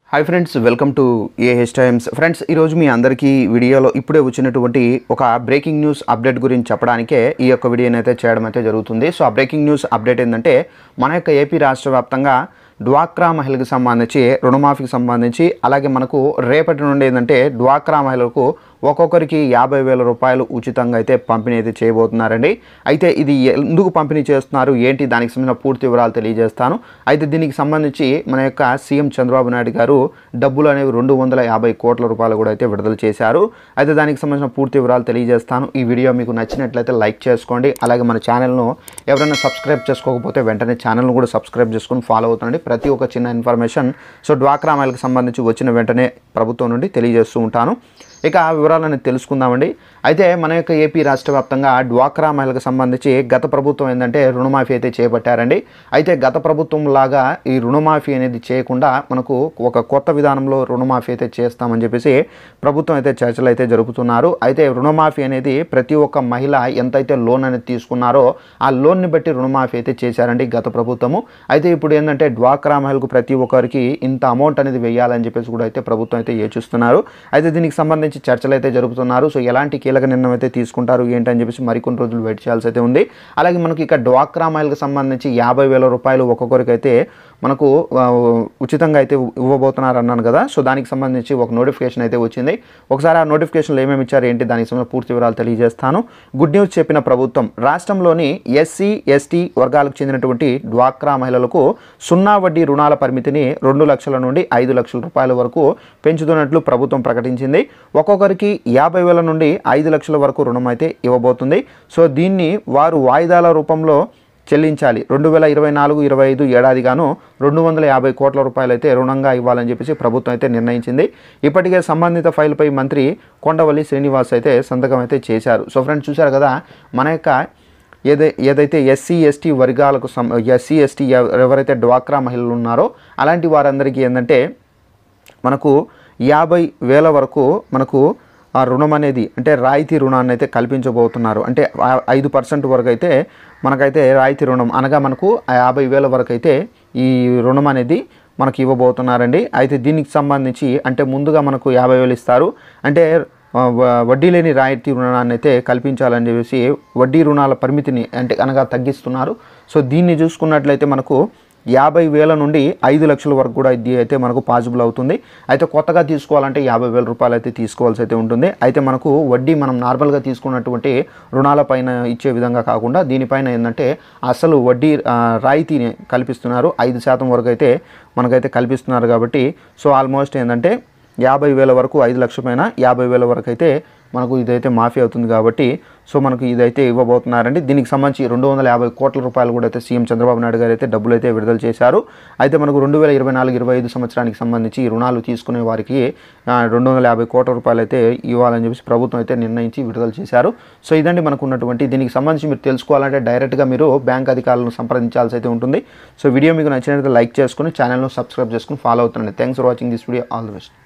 Hi friends, welcome to A H Times. Friends, ఈరోజు మీ అందరికీ వీడియోలో ఇప్పుడే వచ్చినటువంటి ఒక బ్రేకింగ్ న్యూస్ అప్డేట్ గురించి చెప్పడానికే ఈ యొక్క వీడియోని అయితే చేయడం అయితే జరుగుతుంది. సో ఆ బ్రేకింగ్ న్యూస్ అప్డేట్ ఏంటంటే మన యొక్క ఏపీ రాష్ట్ర వ్యాప్తంగా డ్వాక్రా మహిళలకు సంబంధించి రుణమాఫీకి సంబంధించి అలాగే మనకు రేపటి నుండి ఏంటంటే డ్వాక్రా మహిళలకు ఒక్కొక్కరికి 50,000 రూపాయలు ఉచితంగా అయితే పంపిణీ అయితే చేయబోతున్నారండి. అయితే ఇది ఎందుకు పంపిణీ చేస్తున్నారు ఏంటి దానికి సంబంధించిన పూర్తి వివరాలు తెలియజేస్తాను. అయితే దీనికి సంబంధించి మన యొక్క సీఎం చంద్రబాబు నాయుడు గారు డబ్బులు అనేవి 250 కోట్ల రూపాయలు కూడా అయితే విడుదల చేశారు. అయితే దానికి సంబంధించిన పూర్తి వివరాలు తెలియజేస్తాను. ఈ వీడియో మీకు నచ్చినట్లయితే లైక్ చేసుకోండి. అలాగే మన ఛానల్ను ఎవరైనా సబ్స్క్రైబ్ చేసుకోకపోతే వెంటనే ఛానల్ను కూడా సబ్స్క్రైబ్ చేసుకొని ఫాలో అవుతుండండి. ప్రతి ఒక్క చిన్న ఇన్ఫర్మేషన్ సో డ్వాక్రా మహిళలకు సంబంధించి వచ్చిన వెంటనే ప్రభుత్వం నుండి తెలియజేస్తూ ఉంటాను. ఇక ఆ వివరాలను తెలుసుకుందామండి. అయితే మన యొక్క ఏపీ రాష్ట్ర వ్యాప్తంగా డ్వాక్రా మహిళలకు సంబంధించి గత ప్రభుత్వం ఏంటంటే రుణమాఫీ అయితే చేపట్టారండి. అయితే గత ప్రభుత్వం లాగా ఈ రుణమాఫీ అనేది చేయకుండా మనకు ఒక కొత్త విధానంలో రుణమాఫీ అయితే చేస్తామని చెప్పేసి ప్రభుత్వం అయితే చర్చలు అయితే జరుపుతున్నారు. అయితే రుణమాఫీ అనేది ప్రతి ఒక్క మహిళ ఎంతైతే లోన్ అనేది తీసుకున్నారో ఆ లోన్ని బట్టి రుణమాఫీ అయితే చేశారండి గత ప్రభుత్వము. అయితే ఇప్పుడు ఏంటంటే డ్వాక్రా మహిళకు ప్రతి ఒక్కరికి ఇంత అమౌంట్ అనేది వేయాలని చెప్పేసి కూడా అయితే ప్రభుత్వం అయితే యోచిస్తున్నారు. అయితే దీనికి సంబంధించి చర్చలు అయితే జరుపుతున్నారు. సో ఎలాంటి కీలక నిర్ణయం అయితే తీసుకుంటారు ఏంటని చెప్పేసి మరికొన్ని రోజులు వెయిట్ చేయాల్సి అయితే ఉంది. అలాగే మనకి ఇక డ్వాక్రా మహిళకు సంబంధించి 50,000 రూపాయలు ఒక్కొక్కరికి అయితే మనకు ఉచితంగా అయితే ఇవ్వబోతున్నారు అన్నాను కదా. సో దానికి సంబంధించి ఒక నోటిఫికేషన్ అయితే వచ్చింది. ఒకసారి ఆ నోటిఫికేషన్లో ఏమేమి ఇచ్చారు ఏంటి దానికి సంబంధించిన పూర్తి వివరాలు తెలియజేస్తాను. గుడ్ న్యూస్ చెప్పిన ప్రభుత్వం రాష్ట్రంలోని ఎస్సీ ఎస్టీ వర్గాలకు చెందినటువంటి డ్వాక్రా మహిళలకు 0 వడ్డీ రుణాల పరిమితిని 2 లక్షల నుండి 5 లక్షల రూపాయల వరకు పెంచుతున్నట్లు ప్రభుత్వం ప్రకటించింది. ఒక్కొక్కరికి 50,000 నుండి 5 లక్షల వరకు రుణం అయితే ఇవ్వబోతుంది. సో దీన్ని వారు వాయిదాల రూపంలో చెల్లించాలి. 2024-25 ఏడాదిగాను 250 కోట్ల రూపాయలు అయితే రుణంగా ఇవ్వాలని చెప్పేసి ప్రభుత్వం అయితే నిర్ణయించింది. ఇప్పటికే సంబంధిత ఫైల్పై మంత్రి కొండవల్లి శ్రీనివాస్ అయితే సంతకం అయితే చేశారు. సో ఫ్రెండ్స్, చూశారు కదా మన యొక్క ఏదైతే ఎస్సీ ఎస్టీ వర్గాలకు ఎస్సీ ఎస్టీ ఎవరైతే డ్వాక్రా మహిళలు ఉన్నారో అలాంటి వారందరికీ ఏంటంటే మనకు 50,000 వరకు మనకు ఆ రుణం అనేది అంటే రాయితీ రుణాన్ని అయితే కల్పించబోతున్నారు. అంటే 5% వరకు అయితే మనకైతే రాయితీ రుణం అనగా మనకు 50,000 వరకు అయితే ఈ రుణం అనేది మనకి ఇవ్వబోతున్నారండి. అయితే దీనికి సంబంధించి అంటే ముందుగా మనకు 50,000 ఇస్తారు. అంటే వడ్డీ లేని రాయితీ రుణాన్ని అయితే కల్పించాలని చెప్పేసి వడ్డీ రుణాల పరిమితిని అనగా తగ్గిస్తున్నారు. సో దీన్ని చూసుకున్నట్లయితే మనకు 50,000 నుండి 5 లక్షల వరకు కూడా ఇది అయితే మనకు పాసిబుల్ అవుతుంది. అయితే కొత్తగా తీసుకోవాలంటే 50,000 రూపాయలు అయితే తీసుకోవాల్సి అయితే ఉంటుంది. అయితే మనకు వడ్డీ మనం నార్మల్గా తీసుకున్నటువంటి రుణాల పైన ఇచ్చే విధంగా కాకుండా దీనిపైన ఏంటంటే అసలు వడ్డీ రాయితీని కల్పిస్తున్నారు. 5% వరకు అయితే మనకైతే కల్పిస్తున్నారు. కాబట్టి సో ఆల్మోస్ట్ ఏంటంటే 50,000 వరకు 5 లక్షల పైన 50,000 వరకు అయితే మనకు ఇదైతే మాఫీ అవుతుంది. కాబట్టి సో మనకు ఇదైతే ఇవ్వబోతున్నారండి. దీనికి సంబంధించి 250 కోట్ల రూపాయలు కూడా అయితే సీఎం చంద్రబాబు నాయుడు గారు అయితే డబ్బులు అయితే విడుదల చేశారు. అయితే మనకు 2024-25 సంవత్సరానికి సంబంధించి రుణాలు తీసుకునే వారికి 250 కోట్ల రూపాయలు అయితే ఇవ్వాలని చెప్పేసి ప్రభుత్వం అయితే నిర్ణయించి విడుదల చేశారు. సో ఇదండి మనకు ఉన్నటువంటి దీనికి సంబంధించి మీరు తెలుసుకోవాలంటే డైరెక్ట్గా మీరు బ్యాంక్ అధికారులను సంప్రదించాల్సి అయితే ఉంటుంది. సో వీడియో మీకు నచ్చినట్లయితే లైక్ చేసుకుని ఛానల్ను సబ్స్క్రైబ్ చేసుకుని ఫాలో అవుతుండండి. Thanks for watching this video. All the best.